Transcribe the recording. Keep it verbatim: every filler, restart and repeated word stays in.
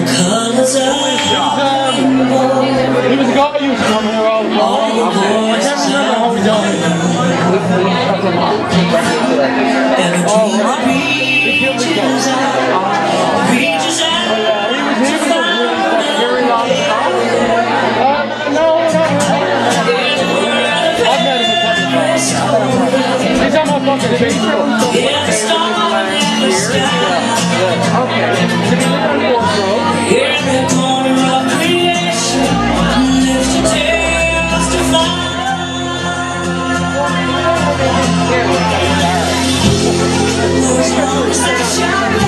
colors of rainbow. He was a guy who used to come here all the time. I can't remember how we done it. And between the beaches out, beaches out. Oh yeah, he was, he was a very long time. Uh, no, no, no. I've met him a couple of times. He's on my fucking Facebook. Yeah, the stars in the sky. Okay. Here in the corner of creation, lift your tails to fly. Those stars that shine.